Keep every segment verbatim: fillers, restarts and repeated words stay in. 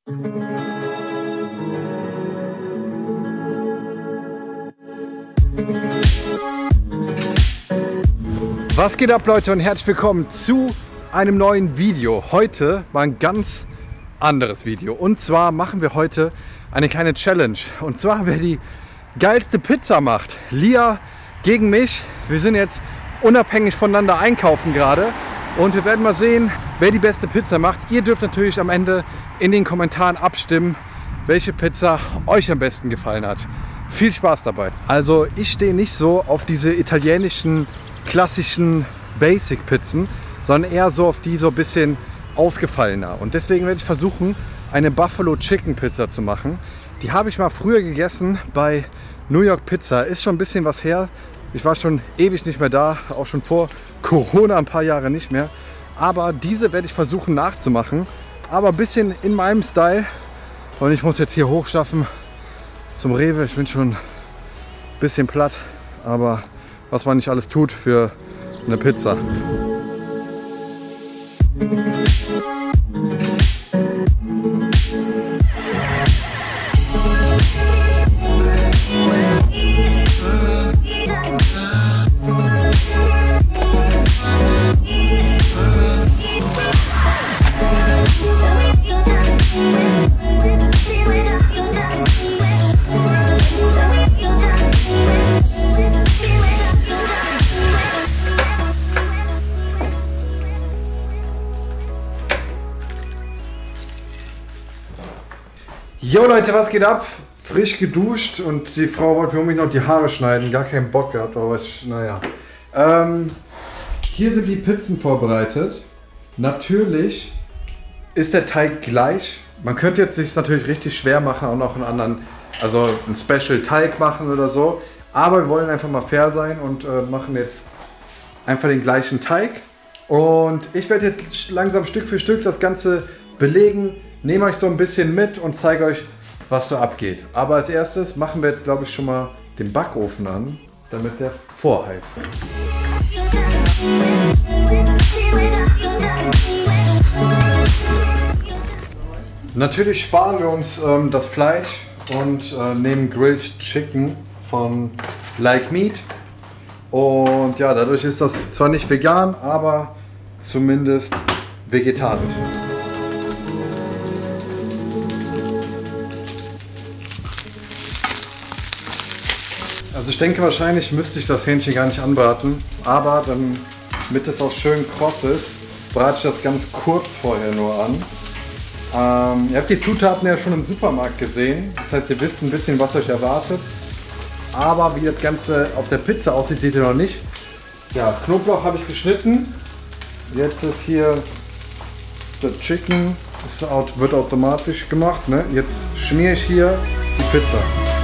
Was geht ab, Leute, und herzlich willkommen zu einem neuen Video. Heute mal ein ganz anderes Video. Und zwar machen wir heute eine kleine Challenge. Und zwar, wer die geilste Pizza macht. Lia gegen mich. Wir sind jetzt unabhängig voneinander einkaufen gerade. Und wir werden mal sehen, wer die beste Pizza macht. Ihr dürft natürlich am Ende in den Kommentaren abstimmen, welche Pizza euch am besten gefallen hat. Viel Spaß dabei. Also ich stehe nicht so auf diese italienischen klassischen Basic-Pizzen, sondern eher so auf die so ein bisschen ausgefallener. Und deswegen werde ich versuchen, eine Buffalo Chicken Pizza zu machen. Die habe ich mal früher gegessen bei New York Pizza. Ist schon ein bisschen was her. Ich war schon ewig nicht mehr da, auch schon vor Corona ein paar Jahre nicht mehr. Aber diese werde ich versuchen nachzumachen. Aber ein bisschen in meinem Style. Und ich muss jetzt hier hochschaffen zum Rewe. Ich bin schon ein bisschen platt, aber was man nicht alles tut für eine Pizza. Jo Leute, was geht ab? Frisch geduscht und die Frau wollte mir unbedingt noch die Haare schneiden. Gar keinen Bock gehabt, aber ich, naja. Ähm, hier sind die Pizzen vorbereitet. Natürlich ist der Teig gleich. Man könnte jetzt sich natürlich richtig schwer machen, auch noch einen anderen, also einen Special Teig machen oder so. Aber wir wollen einfach mal fair sein und äh, machen jetzt einfach den gleichen Teig. Und ich werde jetzt langsam Stück für Stück das Ganze belegen. Nehme euch so ein bisschen mit und zeige euch, was so abgeht. Aber als erstes machen wir jetzt, glaube ich, schon mal den Backofen an, damit der vorheizt. Natürlich sparen wir uns ähm, das Fleisch und äh, nehmen Grilled Chicken von Like Meat. Und ja, dadurch ist das zwar nicht vegan, aber zumindest vegetarisch. Also ich denke, wahrscheinlich müsste ich das Hähnchen gar nicht anbraten, aber damit es auch schön kross ist, brate ich das ganz kurz vorher nur an. Ähm, ihr habt die Zutaten ja schon im Supermarkt gesehen, das heißt, ihr wisst ein bisschen, was euch erwartet. Aber wie das Ganze auf der Pizza aussieht, seht ihr noch nicht. Ja, Knoblauch habe ich geschnitten. Jetzt ist hier der Chicken, das wird automatisch gemacht. Ne? Jetzt schmiere ich hier die Pizza.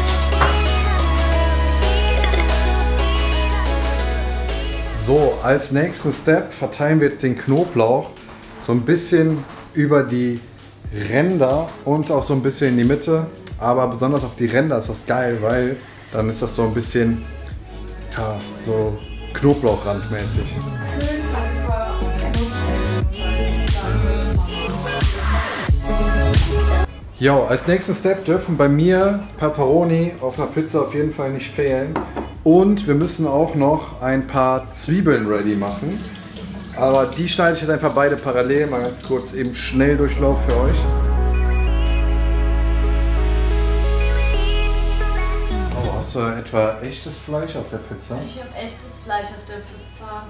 So, als nächsten Step verteilen wir jetzt den Knoblauch so ein bisschen über die Ränder und auch so ein bisschen in die Mitte. Aber besonders auf die Ränder ist das geil, weil dann ist das so ein bisschen, ja, so Knoblauchrandmäßig. Jo, als nächsten Step dürfen bei mir Pepperoni auf einer Pizza auf jeden Fall nicht fehlen. Und wir müssen auch noch ein paar Zwiebeln ready machen. Aber die schneide ich jetzt einfach beide parallel, mal ganz kurz eben Schnelldurchlauf für euch. Oh, hast du etwa echtes Fleisch auf der Pizza? Ich habe echtes Fleisch auf der Pizza.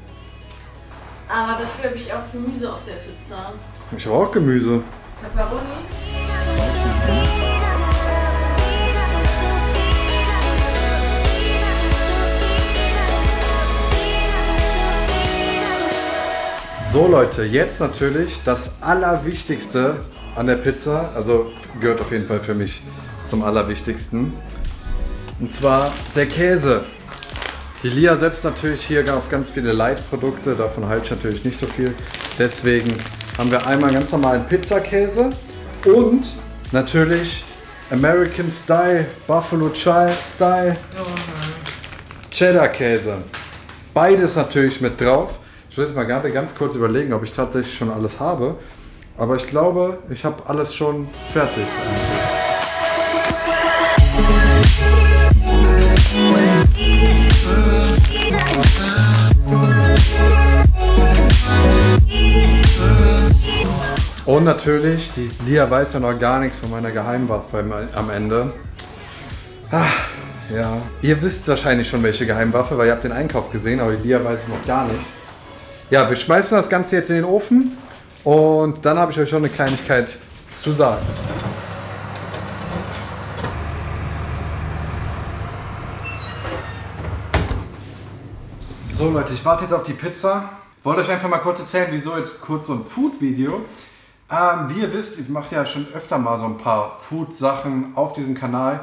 Aber dafür habe ich auch Gemüse auf der Pizza. Ich habe auch Gemüse. Pepperoni. So Leute, jetzt natürlich das Allerwichtigste an der Pizza, also gehört auf jeden Fall für mich zum Allerwichtigsten. Und zwar der Käse. Die Lia setzt natürlich hier auf ganz viele Light-Produkte, davon halte ich natürlich nicht so viel. Deswegen haben wir einmal ganz normalen Pizzakäse und natürlich American Style, Buffalo Style, Cheddar Käse. Beides natürlich mit drauf. Ich will jetzt mal gerade ganz kurz überlegen, ob ich tatsächlich schon alles habe. Aber ich glaube, ich habe alles schon fertig. Und natürlich, die Lia weiß ja noch gar nichts von meiner Geheimwaffe am Ende. Ah, ja. Ihr wisst wahrscheinlich schon, welche Geheimwaffe, weil ihr habt den Einkauf gesehen, aber die Lia weiß es noch gar nicht. Ja, wir schmeißen das Ganze jetzt in den Ofen und dann habe ich euch schon eine Kleinigkeit zu sagen. So Leute, ich warte jetzt auf die Pizza. Wollte euch einfach mal kurz erzählen, wieso jetzt kurz so ein Food-Video. Ähm, wie ihr wisst, ich mache ja schon öfter mal so ein paar Food-Sachen auf diesem Kanal.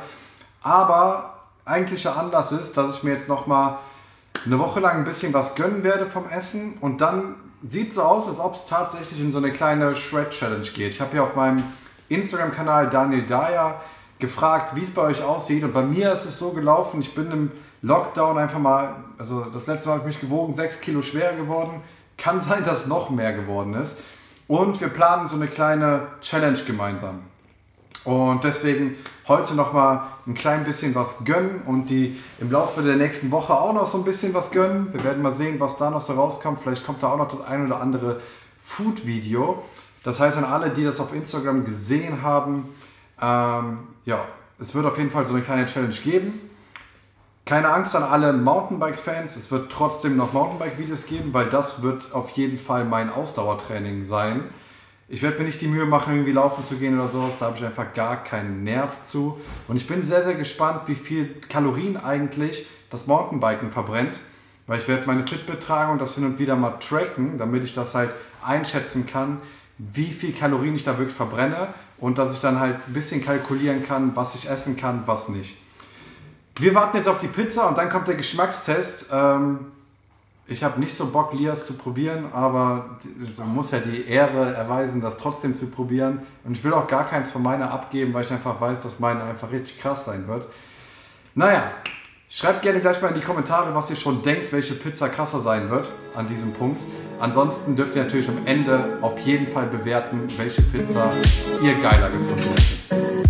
Aber eigentlicher Anlass ist, dass ich mir jetzt noch mal eine Woche lang ein bisschen was gönnen werde vom Essen. Und dann sieht es so aus, als ob es tatsächlich in so eine kleine Shred-Challenge geht. Ich habe hier auf meinem Instagram-Kanal Daniel Daya gefragt, wie es bei euch aussieht. Und bei mir ist es so gelaufen, ich bin im Lockdown einfach mal, also das letzte Mal habe ich mich gewogen, sechs Kilo schwerer geworden. Kann sein, dass noch mehr geworden ist. Und wir planen so eine kleine Challenge gemeinsam. Und deswegen heute noch mal ein klein bisschen was gönnen und die im Laufe der nächsten Woche auch noch so ein bisschen was gönnen. Wir werden mal sehen, was da noch so rauskommt. Vielleicht kommt da auch noch das ein oder andere Food-Video. Das heißt an alle, die das auf Instagram gesehen haben, ähm, ja, es wird auf jeden Fall so eine kleine Challenge geben. Keine Angst an alle Mountainbike-Fans, es wird trotzdem noch Mountainbike-Videos geben, weil das wird auf jeden Fall mein Ausdauertraining sein. Ich werde mir nicht die Mühe machen, irgendwie laufen zu gehen oder sowas, da habe ich einfach gar keinen Nerv zu. Und ich bin sehr, sehr gespannt, wie viel Kalorien eigentlich das Mountainbiken verbrennt, weil ich werde meine Fitbit tragen und das hin und wieder mal tracken, damit ich das halt einschätzen kann, wie viel Kalorien ich da wirklich verbrenne und dass ich dann halt ein bisschen kalkulieren kann, was ich essen kann, was nicht. Wir warten jetzt auf die Pizza und dann kommt der Geschmackstest. Ähm, ich habe nicht so Bock, Lias zu probieren, aber man muss ja die Ehre erweisen, das trotzdem zu probieren. Und ich will auch gar keins von meiner abgeben, weil ich einfach weiß, dass meine einfach richtig krass sein wird. Naja, schreibt gerne gleich mal in die Kommentare, was ihr schon denkt, welche Pizza krasser sein wird an diesem Punkt. Ansonsten dürft ihr natürlich am Ende auf jeden Fall bewerten, welche Pizza ihr geiler gefunden hättet.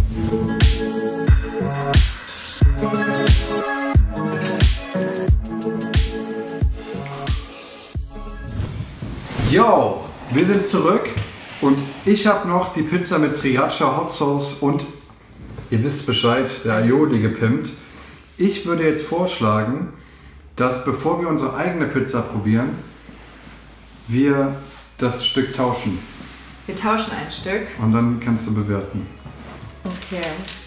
Yo, wir sind zurück und ich habe noch die Pizza mit Sriracha Hot Sauce und ihr wisst Bescheid, der Aioli gepimpt. Ich würde jetzt vorschlagen, dass bevor wir unsere eigene Pizza probieren, wir das Stück tauschen. Wir tauschen ein Stück. Und dann kannst du bewerten. Okay.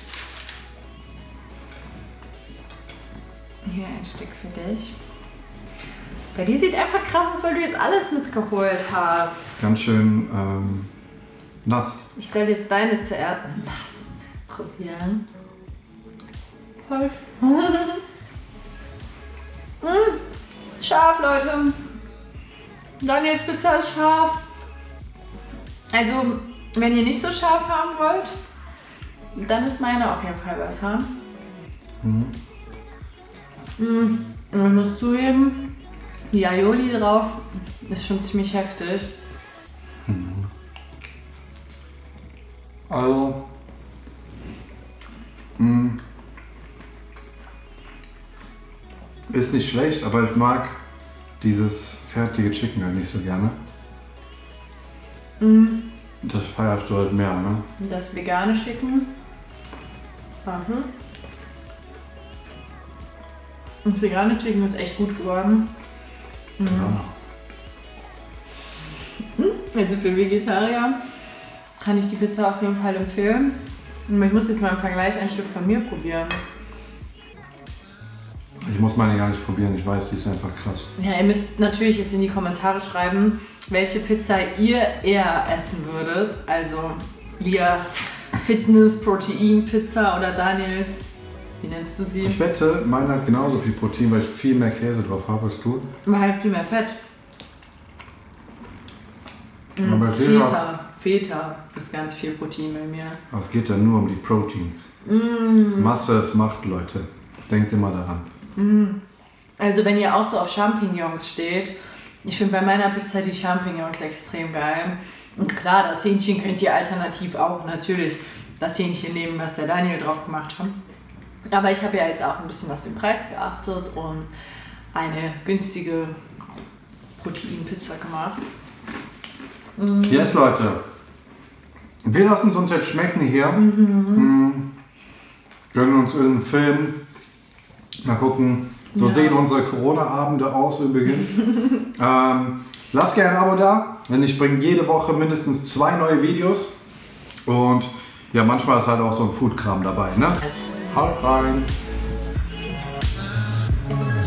Hier ein Stück für dich. Ja, die sieht einfach krass aus, weil du jetzt alles mitgeholt hast. Ganz schön ähm, nass. Ich soll jetzt deine zuerst nass probieren. Halt. mmh, scharf, Leute. Daniels Pizza ist scharf. Also, wenn ihr nicht so scharf haben wollt, dann ist meine auf jeden Fall besser. Mhm. Mm, ich muss zugeben, die Aioli drauf ist schon ziemlich heftig. Mhm. Also, mh, ist nicht schlecht, aber ich mag dieses fertige Chicken halt nicht so gerne. Mhm. Das feierst du halt mehr, ne? Das vegane Chicken. Mhm. Und das vegane Chicken ist echt gut geworden. Mhm. Ja. Also für Vegetarier kann ich die Pizza auf jeden Fall empfehlen. Und ich muss jetzt mal im Vergleich ein Stück von mir probieren. Ich muss meine gar nicht probieren, ich weiß, die ist einfach krass. Ja, ihr müsst natürlich jetzt in die Kommentare schreiben, welche Pizza ihr eher essen würdet. Also Lias Fitness-Protein-Pizza oder Daniels, wie nennst du sie? Ich wette, meine hat genauso viel Protein, weil ich viel mehr Käse drauf habe als du. Aber halt viel mehr Fett. Mhm. Aber Feta. Feta ist ganz viel Protein bei mir. Aber es geht ja nur um die Proteins. Mm. Masse ist Macht, Leute. Denkt immer daran. Mm. Also wenn ihr auch so auf Champignons steht, ich finde bei meiner Pizza die Champignons extrem geil. Und klar, das Hähnchen könnt ihr alternativ auch natürlich das Hähnchen nehmen, was der Daniel drauf gemacht hat. Aber ich habe ja jetzt auch ein bisschen auf den Preis geachtet und eine günstige Proteinpizza gemacht. Mm. Yes, Leute. Wir lassen es uns jetzt schmecken hier. Mhm. Gönnen uns irgendeinen Film. Mal gucken. So ja. Sehen unsere Corona-Abende aus übrigens. ähm, lasst gerne ein Abo da, denn ich bringe jede Woche mindestens zwei neue Videos. Und ja, manchmal ist halt auch so ein Food-Kram dabei. Ne? Haut rein!